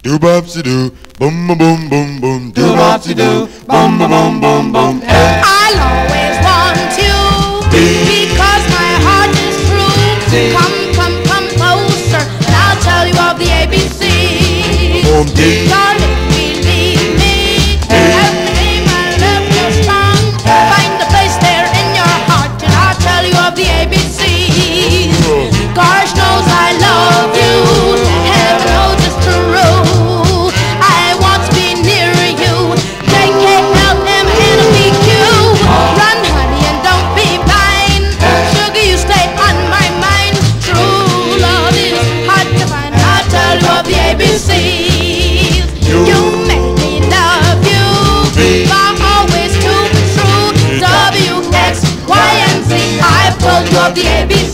Do bopsy do, boom boom boom boom boom. Do bopsy do, boom boom boom boom boom. Hey. I'll always want you because my heart is true. Come closer, and I'll tell you of the ABC. Darling, believe me, every time I love you strong. Find a place there in your heart, and I'll tell you of the ABCs. Gosh knows I love you, heaven knows it's true. I want to be near you, JKLMNPQ. Run, honey, and don't be blind. Sugar, you stay on my mind. True love is hard to find. I'll tell you of the ABCs. You make me love you. I'm always too true. W, X, Y, and Z. I've told you of the ABCs.